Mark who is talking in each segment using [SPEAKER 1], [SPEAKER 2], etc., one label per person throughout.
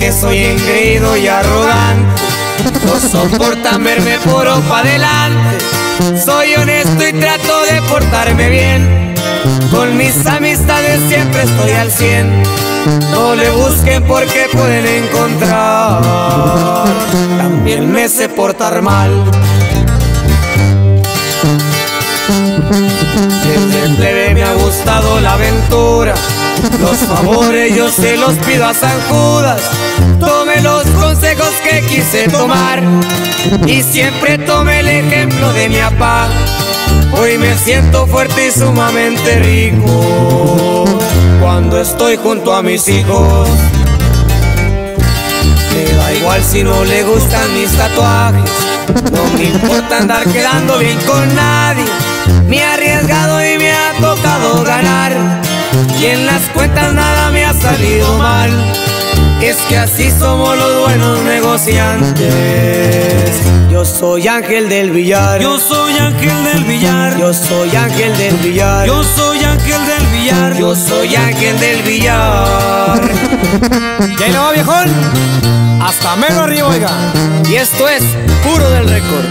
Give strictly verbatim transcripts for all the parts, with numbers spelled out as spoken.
[SPEAKER 1] que soy engreído y arrogante, no soportan verme puro pa' adelante. Soy honesto y trato de portarme bien, con mis amistades siempre estoy al cien. No le busquen porque pueden encontrar, también me sé portar mal. Desde el plebe me ha gustado la aventura, los favores yo se los pido a San Judas. Tome los consejos que quise tomar y siempre tome el ejemplo de mi papá. Hoy me siento fuerte y sumamente rico cuando estoy junto a mis hijos. Me da igual si no le gustan mis tatuajes, no me importa andar quedando bien con nadie. Me he arriesgado y me ha tocado ganar, y en las cuentas nada me ha salido mal. Es que así somos los buenos negociantes. Yo soy Ángel del Villar,
[SPEAKER 2] yo soy Ángel del Villar,
[SPEAKER 1] yo soy Ángel del Villar,
[SPEAKER 2] yo soy Ángel del Villar,
[SPEAKER 1] yo soy Ángel del Villar.
[SPEAKER 3] Y ahí lo va, viejón, hasta mero arriba, oiga.
[SPEAKER 1] Y esto es Puro del Récord.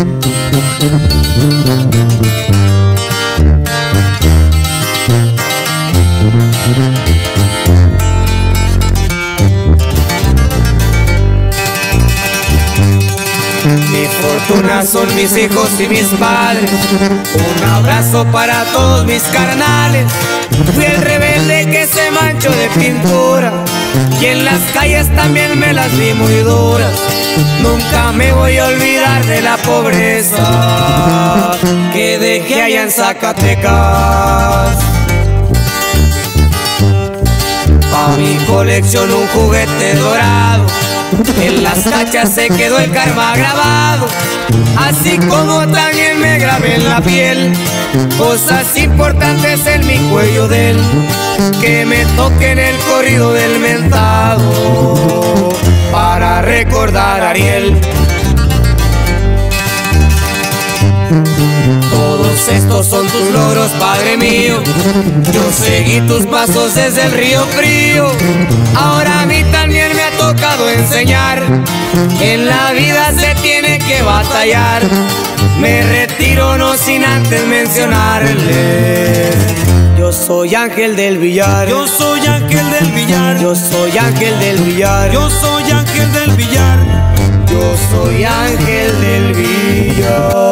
[SPEAKER 1] Mi fortuna son mis hijos y mis padres. Un abrazo para todos mis carnales. Fui el rebelde que se manchó de pintura, y en las calles también me las vi muy duras. Nunca me voy a olvidar de la pobreza que dejé allá en Zacatecas. Pa' mi colección un juguete dorado, en las cachas se quedó el karma grabado, así como también me grabé en la piel cosas importantes en mi cuello de él, que me toquen el corrido del mentado para recordar a Ariel. Todos estos son tus logros, Padre mío. Yo seguí tus pasos desde el río frío. Ahora a mí también me ha tocado enseñar que en la vida se tiene que batallar. Me retiro no sin antes mencionarles: yo soy Ángel del Villar,
[SPEAKER 2] yo soy Ángel del Villar,
[SPEAKER 1] yo soy Ángel del Villar,
[SPEAKER 2] yo soy Ángel del Villar,
[SPEAKER 1] yo soy Ángel del Villar.